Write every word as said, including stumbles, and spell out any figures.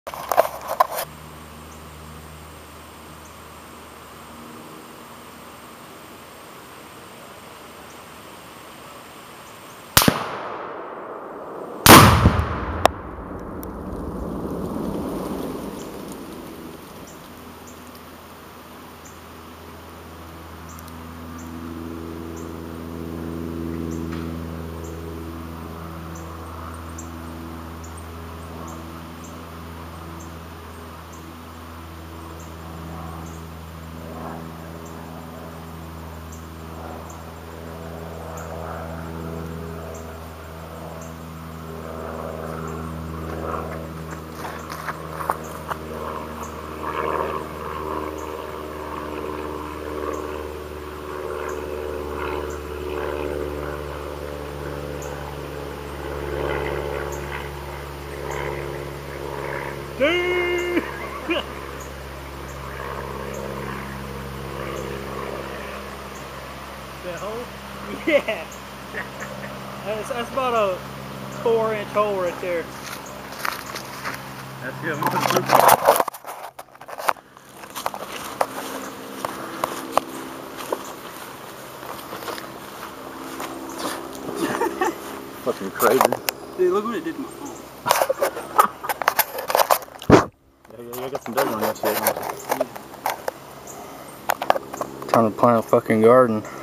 Dude! That hole? Yeah! That's, that's about a four inch hole right there. That's good. I'm gonna put the roof on. Fucking crazy. Dude, look what it did to my phone. Yeah, yeah, yeah, I got some dirt on that shit. Yeah. Time to plant a fucking garden.